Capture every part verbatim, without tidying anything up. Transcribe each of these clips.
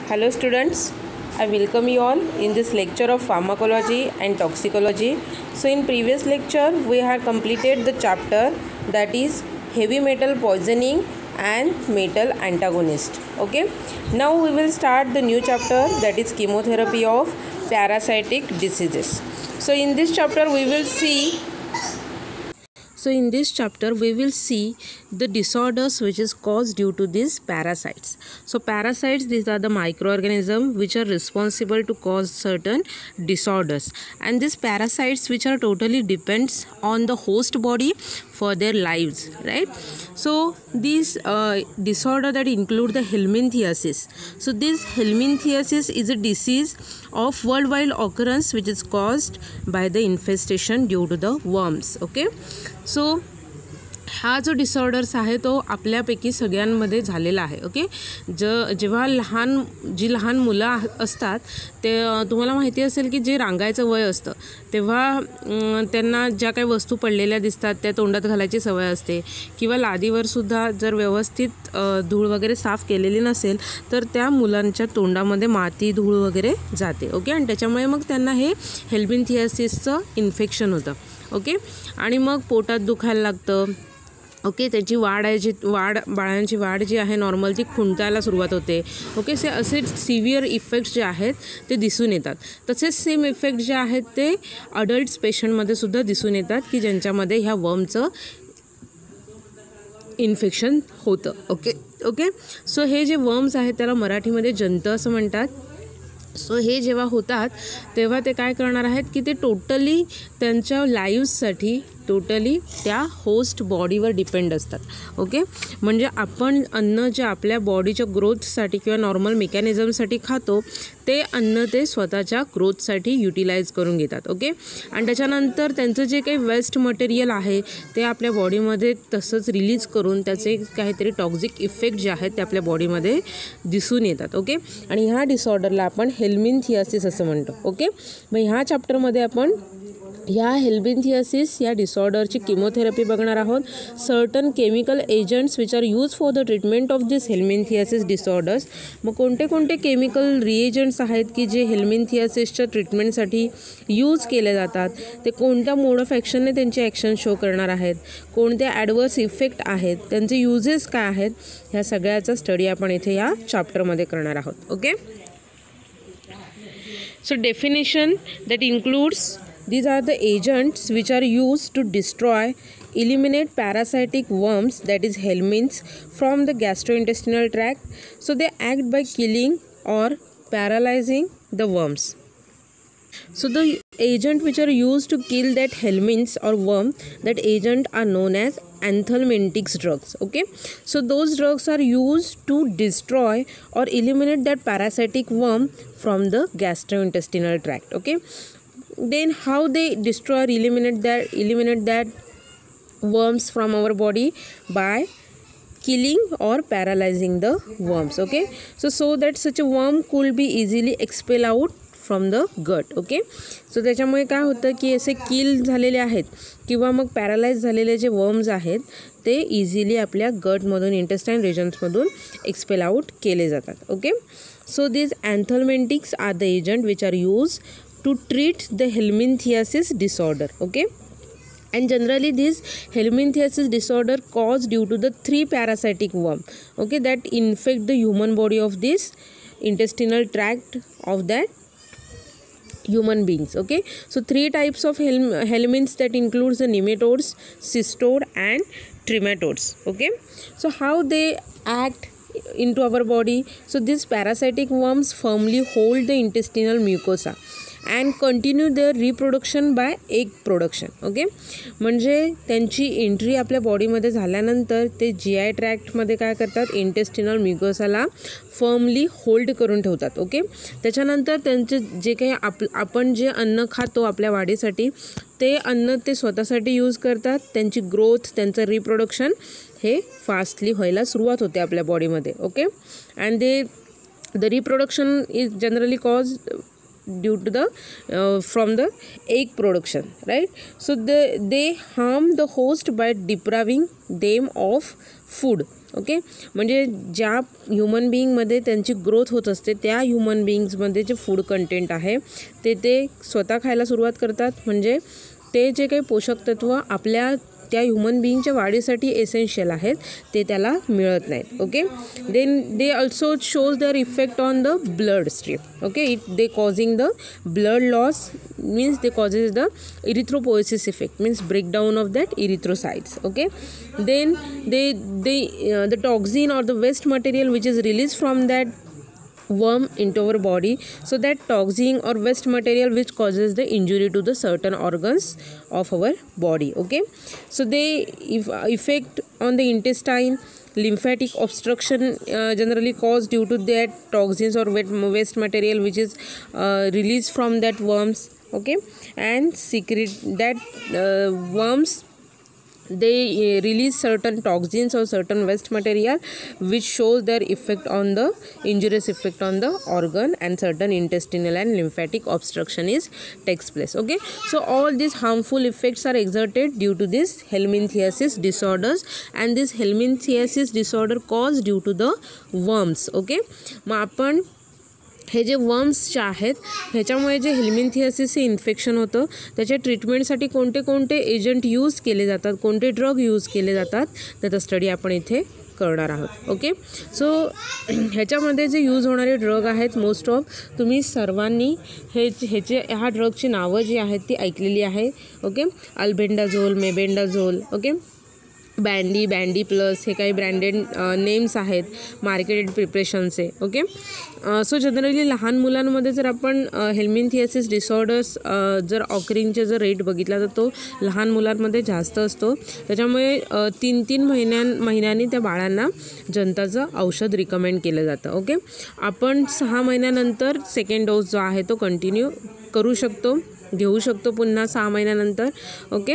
Hello students, I welcome you all in this lecture of pharmacology and toxicology. So in previous lecture we have completed the chapter that is heavy metal poisoning and metal antagonist. Okay, now we will start the new chapter that is chemotherapy of parasitic diseases. So in this chapter we will see So in this chapter we will see the disorders which is caused due to these parasites. So parasites, these are the microorganisms which are responsible to cause certain disorders, and these parasites which are totally depends on the host body for their lives, right? So these uh, disorder that include the helminthiasis. So this helminthiasis is a disease of worldwide occurrence which is caused by the infestation due to the worms. Okay, सो हा जो disorders आहे तो आपल्यापैकी सगळ्यांमध्ये झालेला आहे. Okay, ज जेव्हा लहान जी लहान मुलं असतात ते तुम्हाला माहिती असेल की जे रांगायचं वय असतं तेव्हा त्यांना ज्या काही वस्तू पडलेल्या दिसतात त्या तोंडात घालायची सवय असते, किंवा लादीवरसुद्धा जर व्यवस्थित धूळ वगैरे साफ केलेली नसेल तर त्या मुलांच्या तोंडामध्ये माती धूळ वगैरे जाते. ओके, आणि त्याच्यामुळे मग त्यांना हे हेल्मिंथियासिसचं इन्फेक्शन होतं. ओके, आणि मग पोटात दुखायला लागतं. ओके, त्याची वाढ आहे जी वाढ बाळांची वाढ जी आहे नॉर्मल ती खुंटायला सुरुवात होते. ओके, से असे सिव्हिअर इफेक्ट्स जे आहेत ते दिसून येतात. तसेच सेम इफेक्ट जे आहेत ते अडल्ट्स पेशंटमध्ये सुद्धा दिसून येतात की ज्यांच्यामध्ये ह्या वर्मचं इन्फेक्शन होतं. ओके ओके सो हे जे वर्म्स आहेत त्याला मराठीमध्ये जंत असं म्हणतात. सो हे जेव्हा होतात तेव्हा ते काय करणार आहेत की ते टोटली त्यांच्या लाईव्हसाठी टोटली त्या होस्ट बॉडीवर डिपेंड असतात. ओके, म्हणजे आपण अन्न जे आपल्या बॉडीच्या ग्रोथसाठी किंवा नॉर्मल मेकॅनिझमसाठी खातो ते अन्न ते स्वतःच्या ग्रोथसाठी युटिलाइज करून घेतात. ओके, आणि त्याच्यानंतर त्यांचं जे काही वेस्ट मटेरियल आहे ते आपल्या बॉडीमध्ये तसंच रिलीज करून त्याचे काहीतरी टॉक्झिक इफेक्ट जे आहेत ते आपल्या बॉडीमध्ये दिसून येतात. ओके, आणि ह्या डिसऑर्डरला आपण हेल्मिंथियासिस असं म्हणतो. ओके, मग ह्या चॅप्टरमध्ये आपण ह्या हेल्मिंथियासिस या डिसऑर्डरची किमोथेरपी बघणार आहोत. Certain chemical agents which are use for the treatment of this helminthiasis disorders. मग कोणते कोणते केमिकल रिएजंट्स आहेत की जे हेल्मिंथियासिसच्या ट्रीटमेंटसाठी यूज केले जातात, ते कोणत्या मोड ऑफ ॲक्शनने त्यांचे ॲक्शन शो करणार आहेत, कोणते ॲडवर्स इफेक्ट आहेत, त्यांचे युजेस काय आहेत, ह्या सगळ्याचा स्टडी आपण इथे या चॅप्टरमध्ये करणार आहोत. Okay, so definition that includes These are the agents which are used to destroy, eliminate parasitic worms, that is helminths, from the gastrointestinal tract. So they act by killing or paralyzing the worms. So the agent which are used to kill that helminths or worm, that agent are known as anthelmintics drugs. Okay, so those drugs are used to destroy or eliminate that parasitic worm from the gastrointestinal tract. Okay, then how they destroy or eliminate that eliminate that worms from our body? By killing or paralyzing the worms. Okay, so so that such a worm could be easily expel out from the gut. Okay, so त्याच्यामुळे काय होतं की असे किल झालेले आहेत किंवा मग paralyse झालेले जे worms आहेत ते इझिली आपल्या गटमधून इंटेस्टाईन रिजन्समधून एक्सपेल आउट केले जातात. Okay, so these anthelmintics are the agent which are used to treat the helminthiasis disorder. Okay, and generally this helminthiasis disorder caused due to the three parasitic worm, okay, that infect the human body of this intestinal tract of that human beings. Okay, so three types of helm helminths that includes the nematodes, cystode and trematodes. Okay, so how they act into our body? So these parasitic worms firmly hold the intestinal mucosa and continue their reproduction by egg production. Okay, म्हणजे त्यांची entry आपल्या बॉडीमध्ये झाल्यानंतर ते जी आय ट्रॅक्टमध्ये काय करतात, intestinal म्युकोसाला firmly hold करून ठेवतात. ओके, त्याच्यानंतर त्यांचे जे काही आप आपण जे अन्न खातो आपल्या वाढीसाठी ते अन्न ते स्वतःसाठी यूज करतात. त्यांची ग्रोथ, त्यांचं रिप्रोडक्शन हे फास्टली व्हायला सुरुवात होते आपल्या बॉडीमध्ये. Okay, and they the reproduction is generally cause due to the uh, from the egg production, right? So the, they harm the host by depriving them of food. Okay, म्हणजे ज्या human बिईंगमध्ये त्यांची growth होत असते त्या human बिईंग्समध्ये जे food content आहे ते ते स्वतः खायला सुरुवात करतात, म्हणजे ते जे काही पोषक तत्व आपल्या त्या ह्युमन बिईंगच्या वाढीसाठी एसेन्शियल आहेत ते त्याला मिळत नाहीत. Okay, then they also shows their effect on the blood stream. Okay, it they causing the blood loss means they causes the erythropoiesis effect means breakdown of that erythrocytes. Okay, then they they uh, the toxin or the waste material which is released from that worm into our body, so that toxin or waste material which causes the injury to the certain organs of our body. Okay, so they if, uh, effect on the intestine, lymphatic obstruction uh, generally caused due to that toxins or waste material which is uh, released from that worms. Okay, and secret that uh, worms they uh, release certain toxins or certain waste material which shows their effect on the injurious effect on the organ, and certain intestinal and lymphatic obstruction is takes place. Okay, so all these harmful effects are exerted due to this helminthiasis disorders, and this helminthiasis disorder caused due to the worms. Okay, मग आपण हे जे worms जे आहेत ह्याच्यामुळे जे helminthiasis हे infection होतं त्याच्या ट्रीटमेंटसाठी कोणते कोणते एजंट यूज केले जातात, कोणते ड्रग यूज केले जातात त्याचा स्टडी आपण इथे करणार आहोत. ओके, सो ह्याच्यामध्ये जे यूज होणारे ड्रग आहेत मोस्ट ऑफ तुम्ही सर्वांनी हे ह्याचे ह्या ड्रगची नावं जी आहेत ती ऐकलेली आहे. Okay, albendazole, mebendazole, okay, Bandy, Bandy plus हे काही ब्रँडेड नेम्स आहेत मार्केटेड प्रिपरेशनचे. ओके, सो जनरली लहान मुलांमध्ये जर आपण हेल्मिंथियासिस डिसऑर्डर्स जर ऑकरिंगचे जर रेट बघितला तर तो लहान मुलांमध्ये जास्त असतो, त्याच्यामुळे तीन तीन महिन्यां महिन्यांनी त्या बाळांना जंताचं औषध रिकमेंड केलं जातं. ओके, आपण सहा महिन्यानंतर सेकंड डोस जो आहे तो कंटिन्यू करू शकतो, घेऊ शकतो पुन्हा सहा महिन्यानंतर. Okay,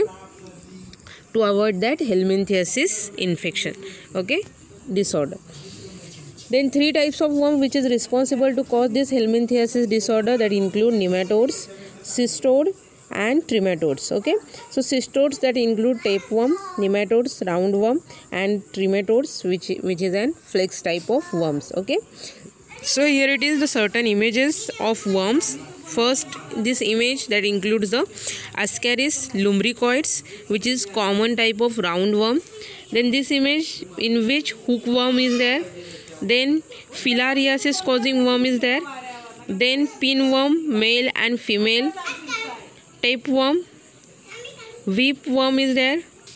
to avoid that helminthiasis infection, okay, disorder. Then three types of worm which is responsible to cause this helminthiasis disorder, that include nematodes, cystode and trematodes. Okay, so cystodes that include tapeworm, nematodes roundworm, and trematodes which which is an flex type of worms. Okay, so here it is the certain images of worms. First, this image that includes the Ascaris lumbricoids, which is common type of roundworm. Then this image in which hookworm is there. Then filariasis causing worm is there. Then pinworm, male and female. Tapeworm, whipworm is there.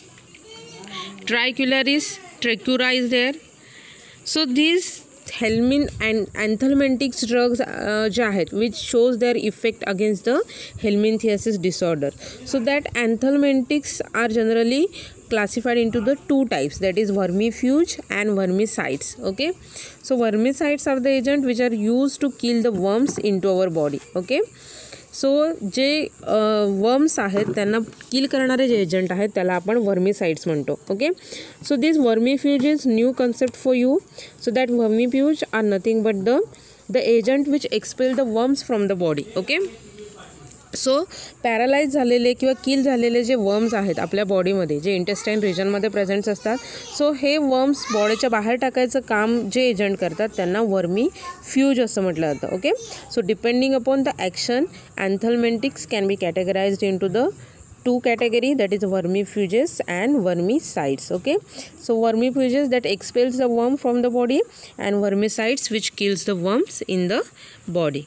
Tricularis trachura is there. So these helmin and anthelmintics drugs uh, जे आहेत which shows their effect against the helminthiasis disorder. So that anthelmintics are generally classified into the two types, that is vermifuge and vermicides. Okay, so vermicides are the agent which are used to kill the worms into our body. Okay, so जे worms आहेत त्यांना किल करणारे जे agent आहेत त्याला आपण vermicides म्हणतो. Okay, so this vermifuge is new concept for you. So that vermifuge are nothing but the the agent which expel the worms from the body. Okay, so paralyse झालेले किंवा किल झालेले जे वर्म्स आहेत आपल्या बॉडीमध्ये जे इंटेस्टाईन रिजनमध्ये प्रेझेंट्स असतात, सो हे worms बॉडीच्या बाहेर टाकायचं काम जे एजंट करतात त्यांना वर्मी फ्यूज असं म्हटलं जातं. Okay, so depending upon the action anthelmintics can be categorized into the two category, that is vermifuges and vermicides. Okay, so vermifuges that expels the worm from the body, and vermicides which kills the worms in the body.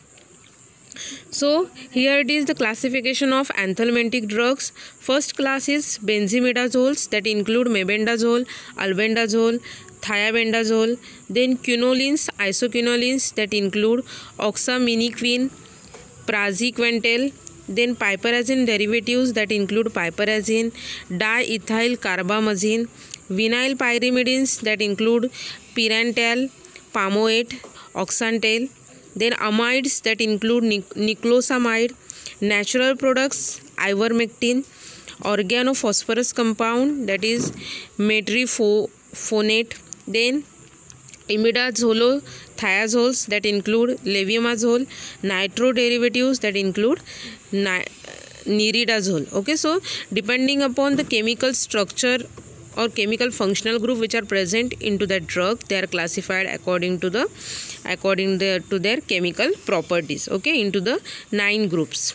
So here it is the classification of anthelmintic drugs. First class is benzimidazoles that include mebendazole, albendazole, thiabendazole. Then quinolines, isoquinolines that include oxaminiquine, praziquantel. Then piperazine derivatives that include piperazine, diethyl carbamazine, vinyl pyrimidines that include pyrantel, palmoate, oxantel. Then amides that include nic niclosamide, natural products ivermectin, organophosphorus compound that is metriphofonate. Then imidazolothiazoles that include leviamazole, nitro derivatives that include ni niridazole. Okay, so depending upon the chemical structure or chemical functional group which are present into that drug, they are classified according to the according the, to their chemical properties, okay, into the nine groups.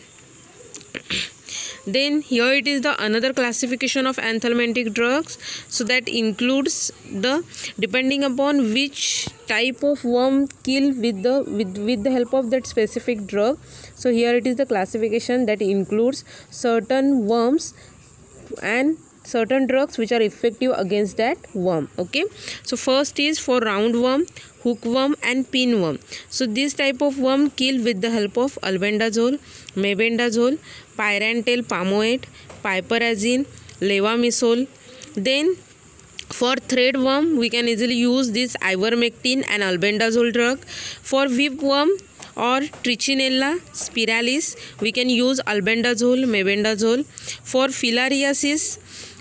Then here it is the another classification of anthelmintic drugs. So that includes the, depending upon which type of worm kill with the with, with the help of that specific drug. So here it is the classification that includes certain worms and certain drugs which are effective against that worm, okay. So first is for roundworm, hookworm and pinworm. So this type of worm kill with the help of albendazole, mebendazole, pyrantel pamoate, piperazine, levamisole. Then for threadworm we can easily use this ivermectin and albendazole drug. For whipworm or Trichinella spiralis we can use albendazole, mebendazole. For filariasis,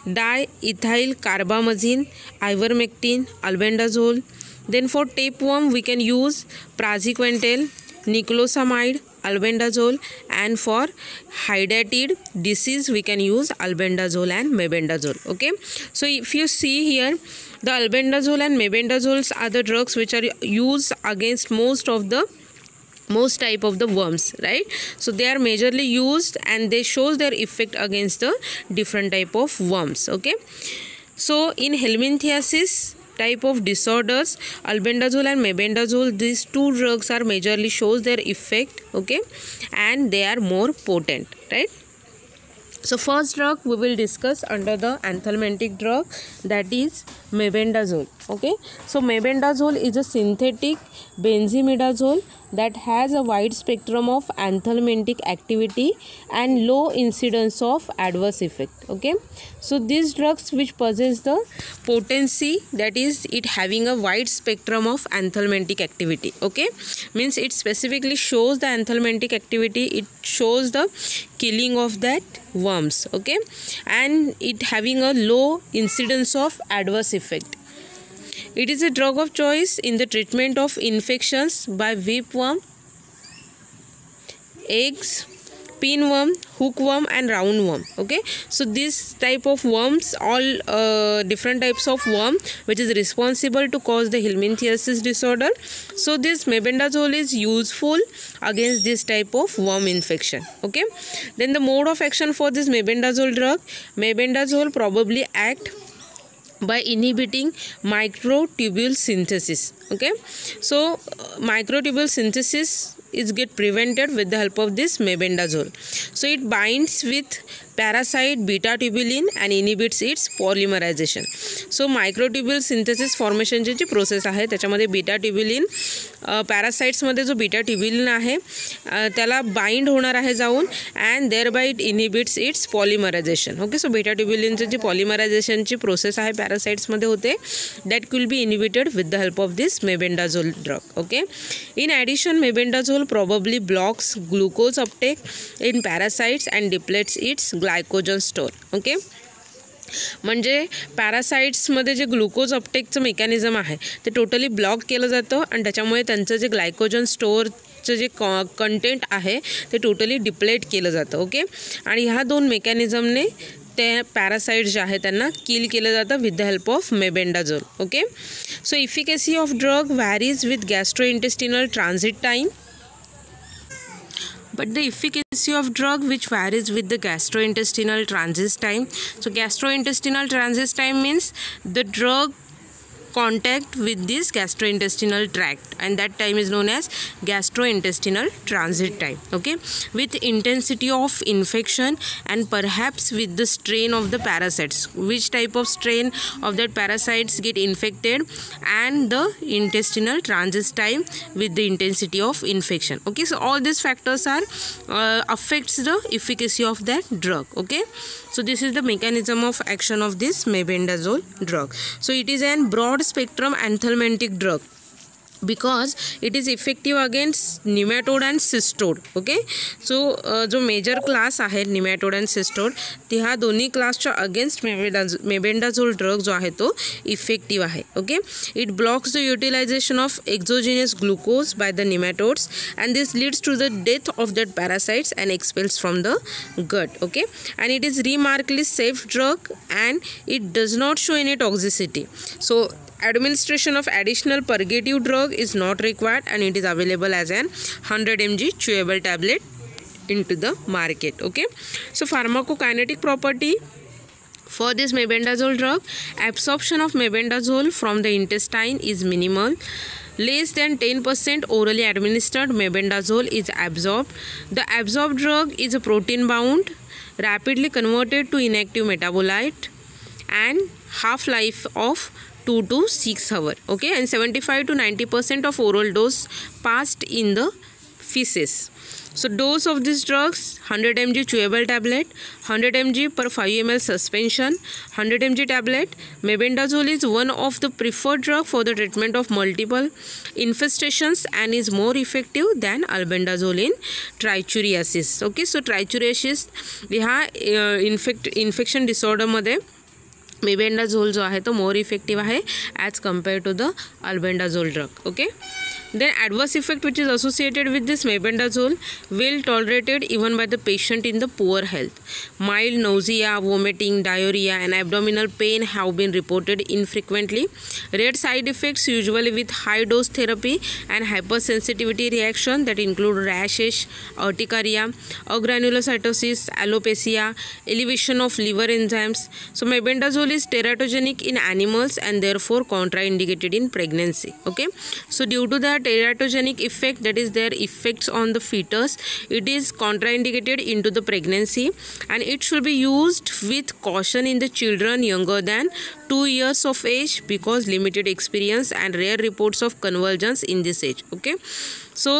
diethyl carbamazine, ivermectin, albendazole. Then for tapeworm we can use praziquantel, niclosamide, albendazole, and for hydatid disease we can use albendazole and mebendazole, okay. So if you see here, the albendazole and mebendazoles are the drugs which are used against most of the most type of the worms, right. So they are majorly used and they shows their effect against the different type of worms, okay. So in helminthiasis type of disorders, albendazole and mebendazole, these two drugs are majorly shows their effect, okay, and they are more potent, right. So first drug we will discuss under the anthelmintic drug, that is mebendazole, okay. So mebendazole is a synthetic benzimidazole that has a wide spectrum of anthelmintic activity and low incidence of adverse effect, okay. So these drugs which possess the potency, that is it having a wide spectrum of anthelmintic activity, okay, means it specifically shows the anthelmintic activity, it shows the killing of that worms, okay, and it having a low incidence of adverse effect. It is a drug of choice in the treatment of infections by whipworm, eggs, pinworm, hookworm and roundworm, okay. So this type of worms, all uh, different types of worm which is responsible to cause the helminthiasis disorder. So this mebendazole is useful against this type of worm infection, okay. Then the mode of action for this mebendazole drug, mebendazole probably act by inhibiting microtubule synthesis, okay. So uh, microtubule synthesis is get prevented with the help of this mebendazole. So it binds with parasite beta tubulin and inhibits its polymerization. So microtubule synthesis formation ची जी process आहे त्याच्यामध्ये beta ट्यूब्युलिन parasites मध्ये जो beta ट्यूब्युलिन आहे त्याला bind होणार आहे जाऊन and thereby it inhibits its polymerization, okay. So beta ट्यूब्युलिनची जी पॉलिमरायझेशनची प्रोसेस आहे पॅरासाइट्स मध्ये होते, that will be inhibited with the help of this mebendazole drug, okay. In addition mebendazole probably blocks glucose uptake in parasites and depletes its glycogen store, okay. म्हणजे पॅरासाइट्समध्ये जे glucose अपटेकचं mechanism आहे ते totally block केलं जातं आणि त्याच्यामुळे त्यांचं जे glycogen स्टोअरचं जे content आहे ते टोटली डिप्लेट केलं जातं, ओके. आणि ह्या दोन मेकॅनिझमने ते पॅरासाइट्स जे आहे त्यांना किल केलं जातं with the help of mebendazole, okay. So efficacy of drug varies with gastrointestinal transit time, but the efficacy of drug which varies with the gastrointestinal transit time. So gastrointestinal transit time means the drug contact with this gastrointestinal tract, and that time is known as gastrointestinal transit time, okay, with intensity of infection and perhaps with the strain of the parasites, which type of strain of that parasites get infected, and the intestinal transit time with the intensity of infection, okay. So all these factors are uh, affects the efficacy of that drug, okay. So this is the mechanism of action of this mebendazole drug. So it is a broad spectrum anthelmintic drug because it is effective against nematode and cystode. Okay, so uh, जो major class आहे nematode and cystode, ते ह्या दोन्ही क्लासच्या against मेबेंडाझोल drug जो आहे तो effective आहे. Okay, it blocks the utilization of exogenous glucose by the nematodes and this leads to the death of that parasites and expels from the gut. Okay, and it is remarkably safe drug and it does not show any toxicity. So administration of additional purgative drug is not required and it is available as an one hundred milligram chewable tablet into the market. Okay, so pharmacokinetic property for this mebendazole drug, absorption of mebendazole from the intestine is minimal. Less than ten percent orally administered mebendazole is absorbed. The absorbed drug is a protein bound, rapidly converted to inactive metabolite, and half life of two to six hours. Okay, and seventy-five to ninety percent of oral dose passed in the feces. So dose of these drugs: one hundred milligram chewable tablet, one hundred milligram per five milliliters suspension, one hundred milligram tablet. Mebendazole is one of the preferred drug for the treatment of multiple infestations and is more effective than albendazole in trichuriasis. Okay, so trichuriasis ह्या infect infection disorder मध्ये मेबेंडाझोल जो आहे तो more effective आहे as compare to the albendazole drug. Okay, then adverse effect which is associated with this mebendazole well tolerated even by the patient in the poor health. Mild nausea, vomiting, diarrhea and abdominal pain have been reported infrequently. Rare side effects usually with high dose therapy and hypersensitivity reaction that include rashes, urticaria, agranulocytosis, alopecia, elevation of liver enzymes. So mebendazole is teratogenic in animals and therefore contraindicated in pregnancy. Okay, so due to that teratogenic effect, that is their effects on the fetus, it is contraindicated into the pregnancy and it should be used with caution in the children younger than two years of age because limited experience and rare reports of convulsions in this age. Okay, so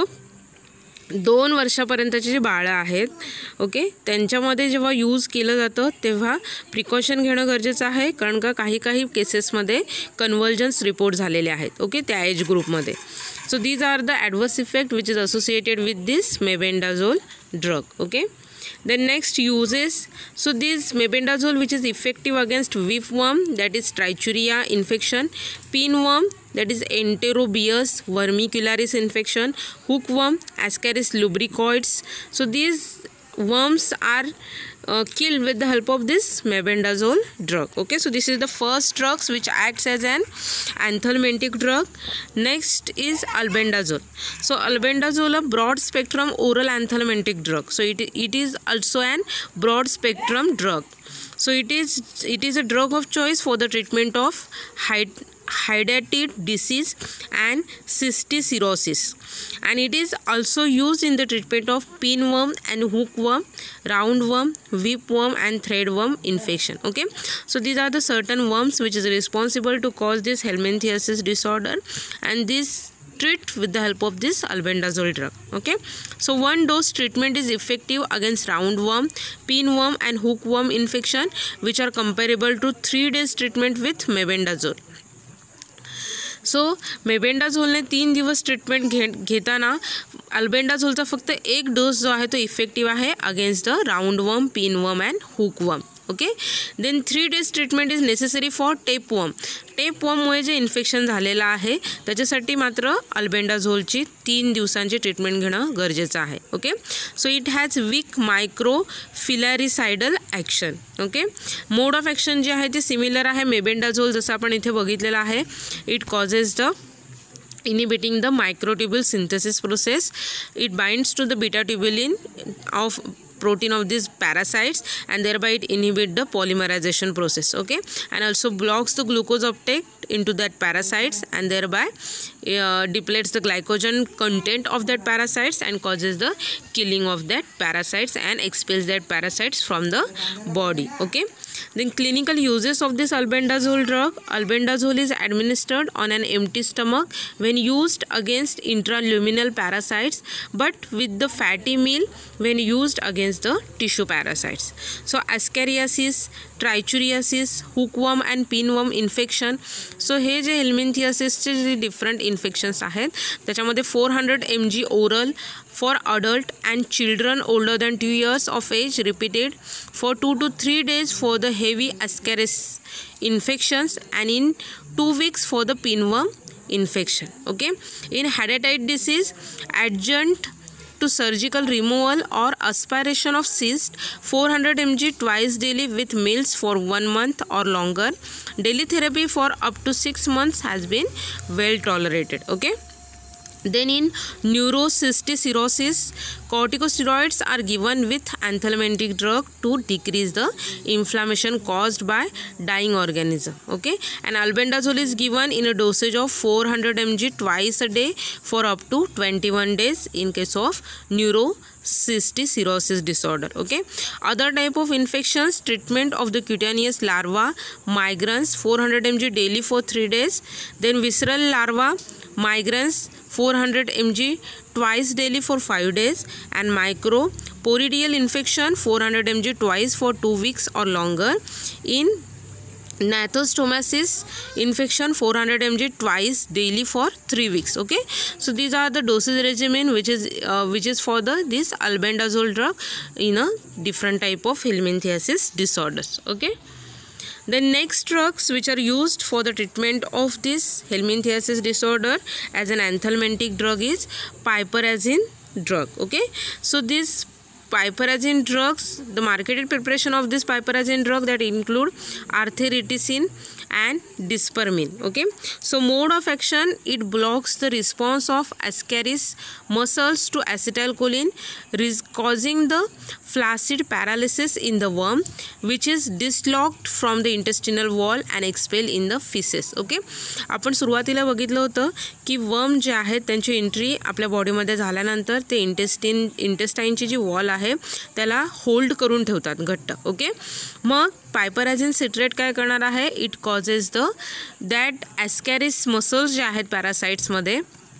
दोन वर्षापर्यंतची जी बाळं आहेत, okay, त्यांच्यामध्ये जेव्हा use केलं जातं तेव्हा precaution घेणं गरजेचं आहे कारण का काही काही केसेसमध्ये कन्व्हल्जन्स रिपोर्ट झालेले आहेत. ओके, त्या एज ग्रुपमध्ये. So these are the adverse effect which is associated with this mebendazole drug. Okay, then next uses, so this mebendazole which is effective against whipworm, that is trichuria infection, pinworm, that is enterobius vermicularis infection, hookworm, ascaris lubricoides. So these worms are uh, killed with the help of this mebendazole drug. Okay, so this is the first drugs which acts as an anthelmintic drug. Next is albendazole. So albendazole, a broad spectrum oral anthelmintic drug. So it, it is also an broad spectrum drug. So it is it is a drug of choice for the treatment of height hydatid disease and cysticercosis, and it is also used in the treatment of pinworm and hookworm, roundworm, whipworm and threadworm infection. Okay, so these are the certain worms which is responsible to cause this helminthiasis disorder, and this treat with the help of this albendazole drug. Okay, so one dose treatment is effective against roundworm, pinworm and hookworm infection, which are comparable to three days treatment with mebendazole. So मेबेंडाझोलने तीन दिवस treatment घे घेताना अल्बेंडाझोलचा फक्त एक डोस जो आहे तो इफेक्टिव्ह आहे against the roundworm, pinworm and hookworm. Okay, then three days treatment is necessary for tapeworm. टेपवर्ममुळे जे इन्फेक्शन झालेलं आहे त्याच्यासाठी मात्र अल्बेंडाझोलची तीन दिवसांची ट्रीटमेंट घेणं गरजेचं आहे. Okay, so it has weak microfilaricidal action. Okay, mode of action जे आहे ते सिमिलर आहे मेबेंडाझोल जसं आपण इथे बघितलेलं आहे. It causes the inhibiting the microtubule synthesis process. It binds to the beta tubulin of protein of these parasites and thereby it inhibit the polymerization process. Okay, and also blocks the glucose uptake into that parasites and thereby uh, depletes the glycogen content of that parasites and causes the killing of that parasites and expels that parasites from the body. Okay, then clinical uses of this albendazole drug. Albendazole is administered on an empty stomach when used against intraluminal parasites, but with the fatty meal when used against the tissue parasites. So ascariasis, trichuriasis, hookworm and pinworm infection. So हे जे हेल्मिंथियासिसचे जे different infections आहेत त्याच्यामध्ये four hundred M G oral for adult and children older than two years of age, repeated for two to three days for the heavy ascaris infections and in two weeks for the pinworm infection. Okay, in hepatitis disease, adjunct to surgical removal or aspiration of cyst, four hundred milligrams twice daily with meals for one month or longer. Daily therapy for up to six months has been well tolerated. Okay. Then in neurocysticercosis, corticosteroids are given with anthelmintic drug to decrease the inflammation caused by dying organism. Okay, and albendazole is given in a dosage of four hundred milligrams twice a day for up to twenty-one days in case of neurocysticercosis disorder. Okay, other type of infections, treatment of the cutaneous larva, migrans, four hundred milligrams daily for three days. Then visceral larva, migrans, four hundred milligrams twice daily for five days, and microporidial infection, four hundred milligrams twice for two weeks or longer. In gnathostomasis infection, four hundred milligrams twice daily for three weeks. Okay, so these are the dosage regimen which is uh, which is for the this albendazole drug in a different type of helminthiasis disorders. Okay. The next drugs which are used for the treatment of this helminthiasis disorder as an anthelmintic drug is piperazine drug. Okay, so this piperazine drugs, the marketed preparation of this piperazine drug that include arteritacin and dispermin. Okay, so mode of action, it blocks the response of ascaris muscles to acetylcholine, causing the flaccid paralysis in the worm which is dislodged from the intestinal wall and expelled in the feces. Okay, आपण सुरुवातीला बघितलं होतं की worm जे आहेत त्यांची entry आपल्या बॉडीमध्ये झाल्यानंतर ते इंटेस्टिन इंटेस्टाईनची जी वॉल आहे त्याला होल्ड करून ठेवतात घट्ट. ओके, मग पायपराझिन सिट्रेट काय करणार आहे, it causes the that ascaris muscles जे आहेत पॅरासाइट्समध्ये,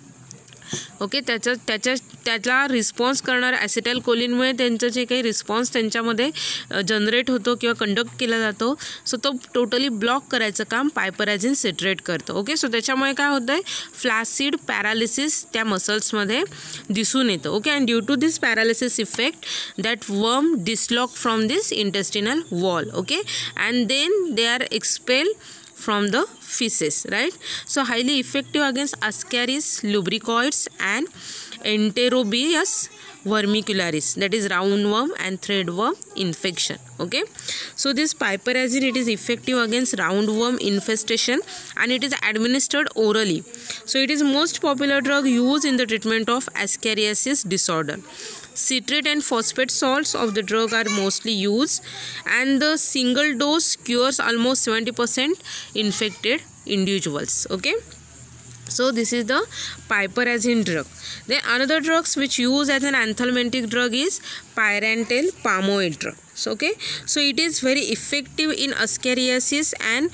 ओके, त्याच्या त्याच्या त्याला रिस्पॉन्स करणार ॲसिटाइल कोलिनमुळे त्यांचं जे काही रिस्पॉन्स त्यांच्यामध्ये जनरेट होतो किंवा कंडक्ट केला जातो, सो तो टोटली ब्लॉक करायचं काम पायपराझिन सिट्रेट करतं. ओके, सो त्याच्यामुळे काय होतं आहे, फ्लॅसिड पॅरालिसिस त्या मसल्समध्ये दिसून येतं. Okay, and due to this paralysis effect that worm dislock from this intestinal wall. Okay, and then they are expel from the feces, right? So highly effective against Ascaris lubricoids and Enterobius vermicularis, that is roundworm and threadworm infection. Okay, so this piperazine, it is effective against roundworm infestation and it is administered orally. So it is most popular drug used in the treatment of ascariasis disorder. Citrate and phosphate salts of the drug are mostly used and the single dose cures almost seventy percent infected individuals. Okay, so this is the piperazine drug. Then another drugs which use as an anthelmintic drug is pyrantel palmoate drug. So okay, so it is very effective in ascariasis and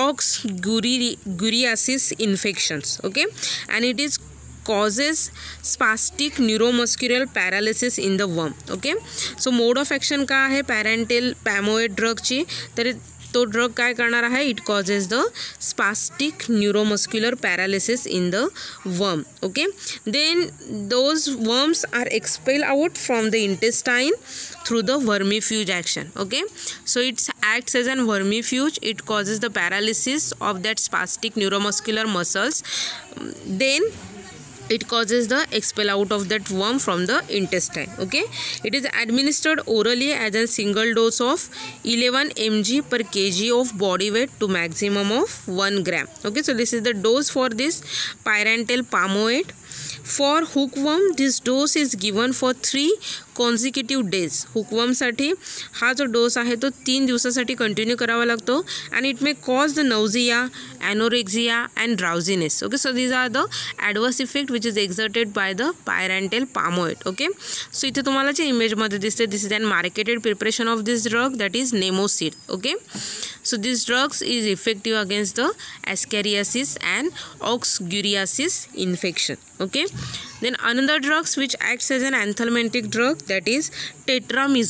oxyuriasis infections. Okay, and it is causes spastic neuromuscular paralysis in the worm. Okay, so mode of action का आहे पॅरेंटेल पॅमोएट ड्रगची, तर तो drug काय करणार आहे, it causes the spastic neuromuscular paralysis in the worm. Okay, then those worms are expel out from the intestine through the vermifuge action. Okay, so it acts as an vermifuge, it causes the paralysis of that spastic neuromuscular muscles, then it causes the expel out of that worm from the intestine. Okay, it is administered orally as a single dose of eleven milligrams per kg of body weight to maximum of one gram. Okay, so this is the dose for this pyrantel palmoate. For hookworm, this dose is given for three consecutive days. hookworm साठी हा जो डोस आहे तो तीन दिवसासाठी continue करावा लागतो and it may cause the nausea, anorexia and drowsiness. Okay, so these are the adverse effect which is exerted by the pyrantel palmoate. Okay, so इथे तुम्हाला जे इमेजमध्ये दिसते, this is an marketed preparation of this drug, that is Nemosid. Okay, so this drugs is effective against the ascariasis and oxyuriasis infection. Okay, then another drugs which acts as an anthelmintic drug, that is tetramizole.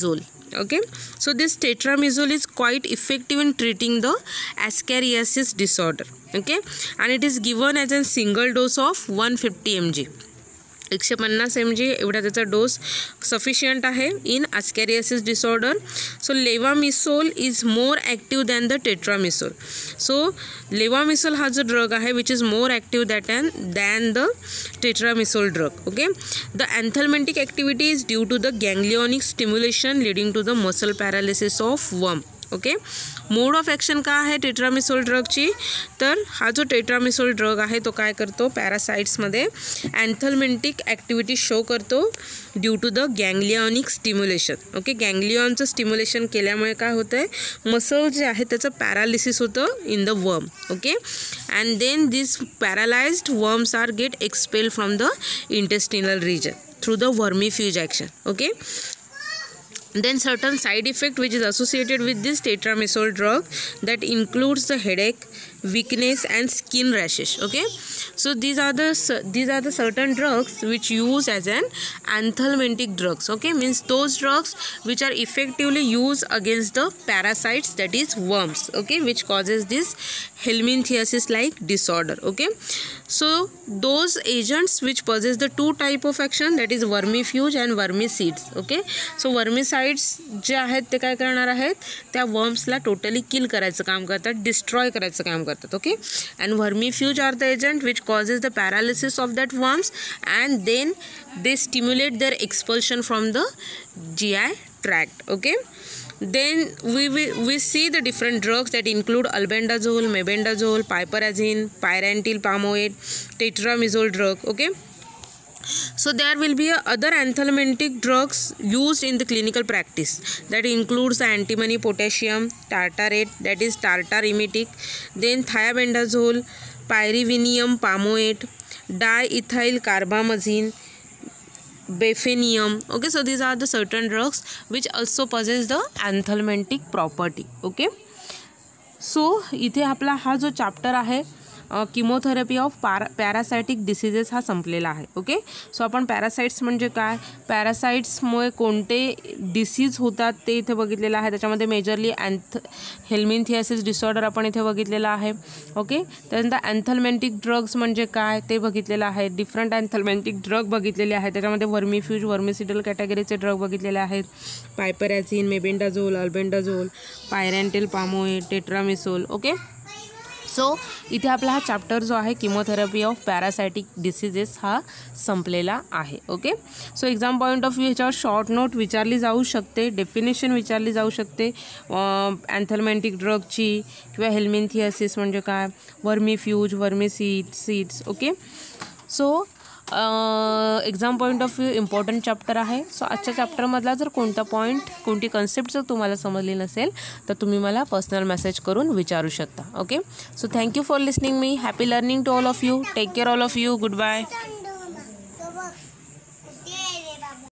Okay, so this tetramizole is quite effective in treating the ascariasis disorder. Okay, and it is given as a single dose of one hundred fifty milligrams. एकशे पन्नास M G एवढा त्याचा dose sufficient आहे in ascariasis disorder. So levamisole is more active than the tetramisole. So levamisole हा जो drug आहे which is more active that and than the tetramisole drug. Okay, the anthelmintic activity is due to the ganglionic stimulation leading to the muscle paralysis of worm. Okay, mode of action काय आहे टेट्रामिसोल ड्रगची, तर हा जो टेट्रामिसोल drug आहे तो काय करतो पॅरासाइट्समध्ये एन्थलमेंटिक ॲक्टिव्हिटी शो करतो due to the ganglionic stimulation. Okay, गँग्लिओनचं स्टिम्युलेशन केल्यामुळे काय होतं आहे मसल जे आहे त्याचं पॅरालिसिस होतं in the worm. Okay, and then this paralyzed worms are get expel from the intestinal region through the vermifuge action. Okay, then certain side effect which is associated with this tetramizole drug that includes the headache, weakness and skin rashes. Okay, so these are the these are the certain drugs which use as an anthelmintic drugs. Okay, means those drugs which are effectively used against the parasites, that is worms. Okay, which causes this helminthiasis like disorder. Okay, so those agents which possess the two type of action, that is vermifuge and vermicides. Okay, so vermicides जे आहेत ते काय करणार आहेत त्या वर्म्सला totally किल करायचं काम करतात, डिस्ट्रॉय करायचं काम करतात. Okay, and vermifuge are the agent which causes the paralysis of that worms and then they stimulate their expulsion from the G I tract. Okay, then we will we see the different drugs that include albendazole, mebendazole, piperazine, pyrantyl palmoate, tetramizole drug. Okay, so there will be a other anthelmintic drugs used in the clinical practice that includes the antimony potassium tartarate, that is tartar emetic, then thiabendazole, pyrivinum palmoate, diethyl carbamazine, befenium. Okay, so these are the certain drugs which also possess the anthelmintic property. Okay, so इथे आपला हा जो chapter आहे chemotherapy of para parasitic diseases हा संपलेला आहे. Okay, सो आपण parasites म्हणजे काय, पॅरासाइट्समुळे कोणते डिसीज होतात ते इथे बघितलेलं आहे. त्याच्यामध्ये मेजरली अँथ हेल्मिन्थियासिस डिसऑर्डर आपण इथे बघितलेला आहे. ओके, त्यानंतर अँथलमेंटिक ड्रग्स म्हणजे काय ते बघितलेलं आहे. डिफरंट अँथलमेंटिक ड्रग बघितलेले आहेत. त्याच्यामध्ये वर्मिफ्यूज वर्मिसिडल कॅटेगरीचे ड्रग बघितलेले आहेत. पायपरॅझिन, मेबेंडाझोल, अल्बेंडाझोल, पायरॅन्टिल पामोएट, टेट्रामिसोल. ओके, सो इथे आपला हा चॅप्टर जो आहे किमोथेरपी ऑफ पॅरासायटिक डिसीजेस हा संपलेला आहे. Okay, so exam point of view ह्याच्यावर शॉर्ट नोट विचारली जाऊ शकते, डेफिनेशन विचारली जाऊ शकते अँथलमेंटिक ड्रगची किंवा हेल्मिन्थियासिस म्हणजे काय, vermifuge, vermicide seeds. Okay, so exam point of view important chapter आहे. सो आजच्या चॅप्टरमधला जर कोणता पॉईंट कोणती कन्सेप्ट जर तुम्हाला समजली नसेल तर तुम्ही मला पर्सनल मेसेज करून विचारू शकता. Okay, so thank you for listening me. Happy learning to all of you. Take care all of you. Good bye.